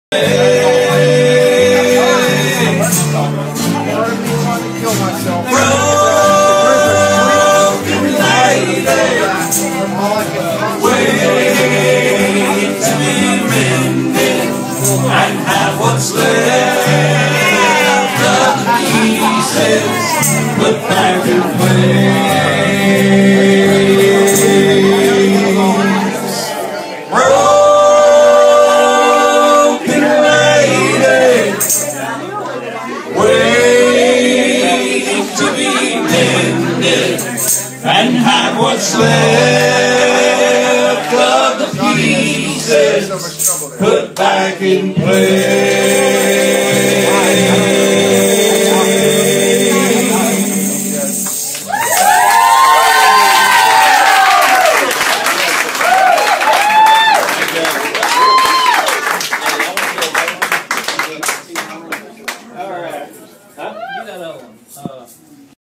What's left of the pieces put back in place. Broken lady, waiting to be mended, and have what's left of the pieces put back in place. All right. Huh? Do that other one.